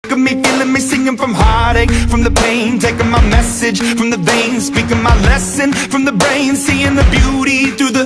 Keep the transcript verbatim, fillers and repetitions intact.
of me feeling me singing from heartache, from the pain, taking my message from the veins, speaking my lesson from the brain, seeing the beauty through the